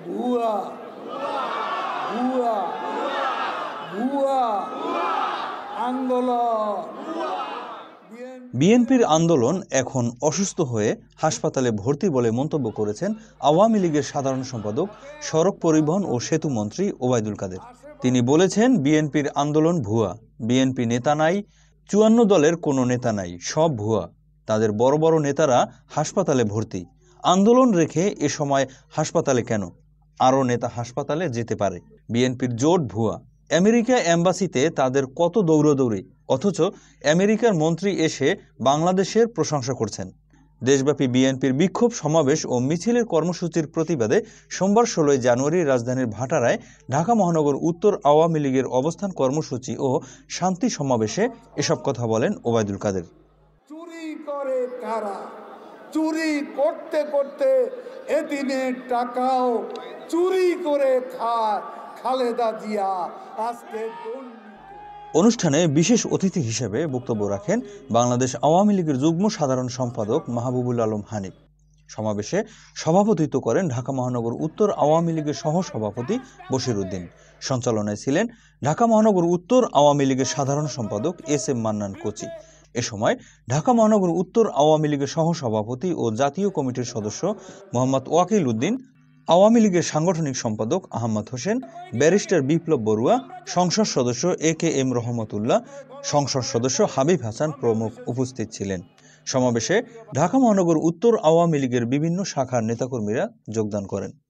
ভুয়া ভুয়া ভুয়া আন্দোলন। বিএনপির আন্দোলন এখন অসুস্থ হয়ে হাসপাতালে ভর্তি বলে মন্তব্য করেছেন আওয়ামী লীগের সাধারণ সম্পাদক, সড়ক পরিবহন ও সেতু মন্ত্রী ওবায়দুল কাদের। তিনি বলেছেন, বিএনপির আন্দোলন ভুয়া, বিএনপি নেতা নাই, ৫৪ দলের কোনো নেতা নাই, সব ভুয়া, তাদের বড় বড় নেতারা হাসপাতালে ভর্তি, আন্দোলন রেখে এ সময় হাসপাতালে কেন, আরও নেতা হাসপাতালে যেতে পারে, বিএনপির জোট ভুয়া, আমেরিকা এম্বাসিতে তাদের কত দৌড়দৌড়ি, অথচ আমেরিকার মন্ত্রী এসে বাংলাদেশের প্রশংসা করছেন। দেশব্যাপী বিএনপির বিক্ষোভ সমাবেশ ও মিছিলের কর্মসূচির প্রতিবাদে সোমবার ১৬ জানুয়ারি রাজধানীর ভাটারায় ঢাকা মহানগর উত্তর আওয়ামী লীগের অবস্থান কর্মসূচি ও শান্তি সমাবেশে এসব কথা বলেন ওবায়দুল কাদের। চুরি করে কারা? চুরি করতে করতে এদিনের টাকাও চুরি করে খায় খালেদা জিয়া। আজকে অনুষ্ঠানে বিশেষ অতিথি হিসেবে বক্তব্য রাখেন বাংলাদেশ আওয়ামী লীগের যুগ্ম সাধারণ সম্পাদক মাহবুবুল আলম হানিফ। সমাবেশে সভাপতিত্ব করেন ঢাকা মহানগর উত্তর আওয়ামী লীগের সহসভাপতি বশির উদ্দিন। সঞ্চালনায় ছিলেন ঢাকা মহানগর উত্তর আওয়ামী লীগের সাধারণ সম্পাদক এস.এম. মান্নান কোচি। এ সময় ঢাকা মহানগর উত্তর আওয়ামী লীগের সহসভাপতি ও জাতীয় কমিটির সদস্য মোহাম্মদ ওয়াকিল উদ্দিন, আওয়ামী লীগের সাংগঠনিক সম্পাদক আহমদ হোসেন, ব্যারিস্টার বিপ্লব বড়ুয়া, সংসদ সদস্য এ.কে.এম. রহমতুল্লাহ, সংসদ সদস্য হাবিব হাসান প্রমুখ উপস্থিত ছিলেন। সমাবেশে ঢাকা মহানগর উত্তর আওয়ামী লীগের বিভিন্ন শাখার নেতাকর্মীরা যোগদান করেন।